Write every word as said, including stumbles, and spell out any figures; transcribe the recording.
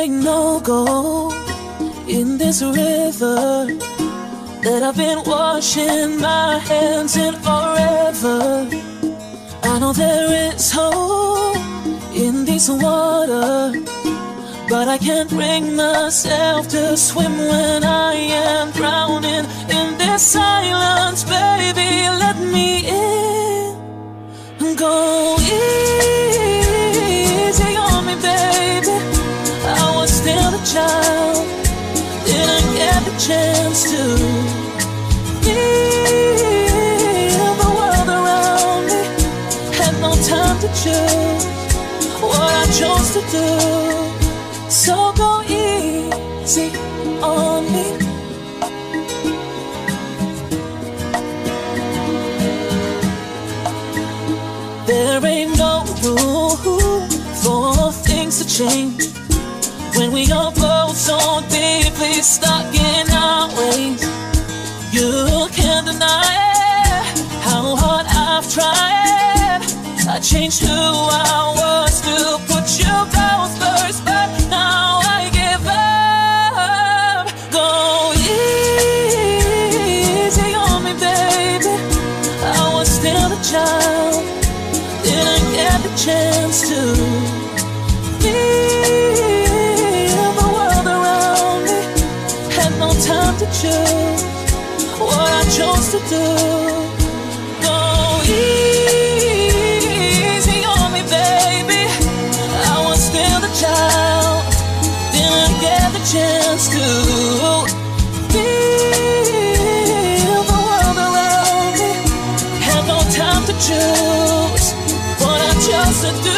ain't no gold in this river that I've been washing my hands in forever. I know there is hope in this water, but I can't bring myself to swim when I am drowning in this silence. Baby, let me in. Go easy on me, baby. I was still a child, didn't get the chance to feel the world around me. Had no time to choose what I chose to do. So go easy on me. There ain't no room for things to change when we are both so deeply stuck in our ways. You can't deny how hard I've tried. I changed who I was to put you both first, but now I give up. Go easy on me, baby. I was still a child, didn't get the chance to feel the world around me. Had no time to choose what I chose to do. Go easy on me, baby. I was still a child, didn't get the chance to feel the world around me. Had no time to choose what I chose to do.